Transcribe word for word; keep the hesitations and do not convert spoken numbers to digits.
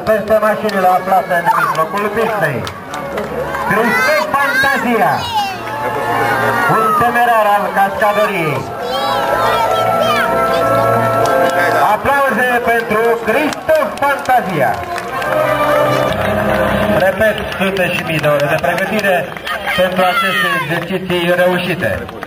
peste mașinile aflate în mijlocul pistei. Cristof Fantazia, un temerar al cascadoriei. Aplauze pentru Cristof Fantazia. Repet, sute și mii de ore de pregătire pentru aceste exerciții reușite.